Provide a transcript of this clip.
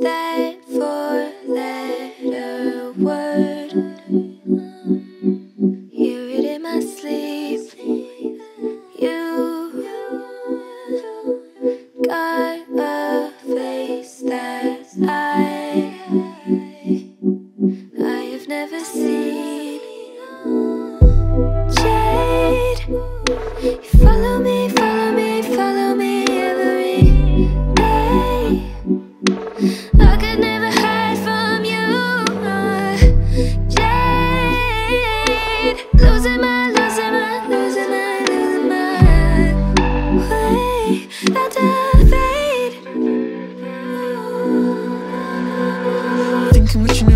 that four-letter word. Hear it in my sleep. You got a face that I have never seen. Jade, you follow me, follow me, follow me every day. I could never hide from you. Jade, losing my way out to fade. Thinking what you